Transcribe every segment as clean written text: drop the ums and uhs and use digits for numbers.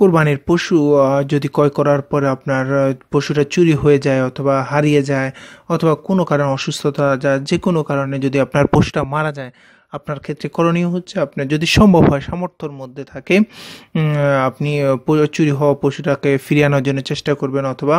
কোরবানির পশু যদি ক্রয় করার পরে আপনার পশুটা চুরি হয়ে যায় অথবা হারিয়ে যায় অথবা কোনো কারণে অসুস্থতা যা যে কোনো কারণে যদি আপনার পশুটা মারা যায়, আপনার ক্ষেত্রে করণীয় হচ্ছে আপনার যদি সম্ভব হয় সামর্থ্যের মধ্যে থাকে আপনি চুরি হওয়া পশুটাকে ফিরিয়ে আনার জন্য চেষ্টা করবেন অথবা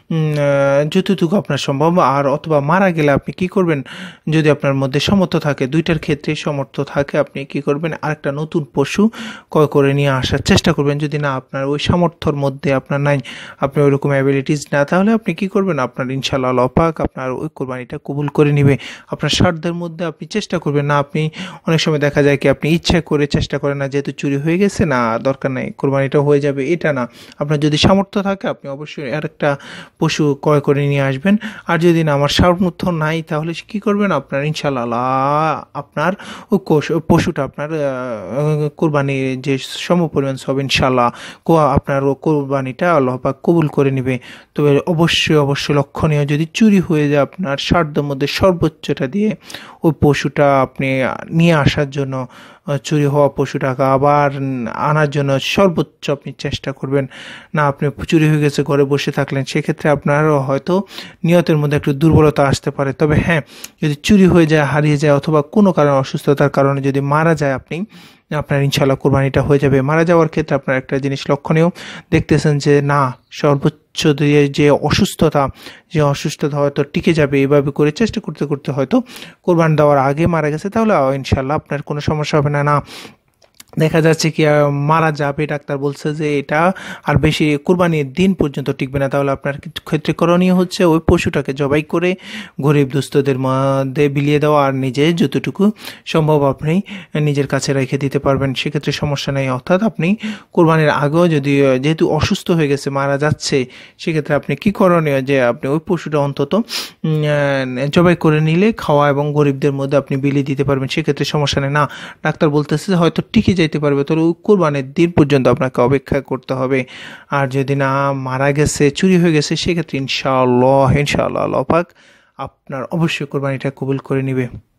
যতটুকু আপনার সম্ভব, আর অথবা মারা গেলে আপনি কি করবেন, যদি আপনার মধ্যে সামর্থ্য থাকে, দুইটার ক্ষেত্রে সামর্থ্য থাকে, আপনি কি করবেন আরেকটা নতুন পশু ক্রয় করে নিয়ে আসার চেষ্টা করবেন। যদি না আপনার ওই সামর্থ্যর মধ্যে আপনার নাই, আপনি ওইরকম অ্যাবিলিটিস না, তাহলে আপনি কি করবেন, আপনার ইনশাআল্লাহ আল্লাহ পাক আপনার ওই কোরবানিটা কবুল করে নেবে। আপনার সাধ্যের মধ্যে আপনি চেষ্টা করবেন না, আপনি অনেক সময় দেখা যায় কি আপনি ইচ্ছা করে চেষ্টা করেন না, যেহেতু চুরি হয়ে গেছে না দরকার নাই কোরবানিটা হয়ে যাবে, এটা না। আপনার যদি সামর্থ্য থাকে আপনি অবশ্যই আরেকটা পশু ক্রয় করে নিয়ে আসবেন। আর যদি না আমার সামর্থ্য নাই তাহলে কি করবেন, আপনার ইনশাআল্লাহ আপনার ওই পশুটা আপনার কোরবানির যে সমপরিমাণ সব ইনশাআল্লাহ আপনার কোরবানিটা আল্লাহ পাক কবুল করে নেবে। তবে অবশ্যই লক্ষণীয়, যদি চুরি হয়ে যায় আপনার সাধ্যের মধ্যে সর্বোচ্চটা দিয়ে ওই পশুটা আপনি নিয়ে আসার জন্য, চুরি হওয়া পশুটাকে আবার আনার জন্য সর্বোচ্চ আপনি চেষ্টা করবেন না। আপনি চুরি হয়ে গেছে ঘরে বসে থাকলেন, সেক্ষেত্রে আপনার হয়তো নিয়তের মধ্যে একটু দুর্বলতা আসতে পারে। তবে হ্যাঁ, যদি চুরি হয়ে যায়, হারিয়ে যায় অথবা কোনো কারণে অসুস্থতার কারণে যদি মারা যায় আপনি, আপনার ইনশাআল্লাহ কোরবানিটা হয়ে যাবে। মারা যাওয়ার ক্ষেত্রে আপনার একটা জিনিস লক্ষণীয় দেখতেছেন যে না সর্বোচ্চ দিয়ে যে অসুস্থতা হয়তো টিকে যাবে, এভাবে করে চেষ্টা করতে করতে হয়তো কোরবান দেওয়ার আগে মারা গেছে, তাহলে ইনশাআল্লাহ আপনার কোনো সমস্যা হবে না। দেখা যাচ্ছে কি মারা যাবে, ডাক্তার বলছে যে এটা আর বেশি কোরবানির দিন পর্যন্ত টিকবে না, তাহলে আপনার ক্ষেত্রে করণীয় হচ্ছে ওই পশুটাকে জবাই করে গরিব দুস্থদের মধ্যে বিলিয়ে দেওয়া, আর নিজে যতটুকু সম্ভব আপনি নিজের কাছে রেখে দিতে পারবেন, সেক্ষেত্রে সমস্যা নেই। অর্থাৎ আপনি কোরবানির আগেও যদি যেহেতু অসুস্থ হয়ে গেছে, মারা যাচ্ছে, সেক্ষেত্রে আপনি কি করণীয় যে আপনি ওই পশুটা অন্তত জবাই করে নিলে খাওয়া এবং গরিবদের মধ্যে আপনি বিলিয়ে দিতে পারবেন, সেক্ষেত্রে সমস্যা নেই। না ডাক্তার বলতেছে হয়তো টিকে যেতে পারবে, তাহলে কোরবানির দিন পর্যন্ত আপনাকে অপেক্ষা করতে হবে। আর যদি না মারা গেছে, চুরি হয়ে গেছে, সেক্ষেত্রে ইনশাআল্লাহ আল্লাহ পাক আপনার অবশ্যই কোরবানিটা কবুল করে নেবে।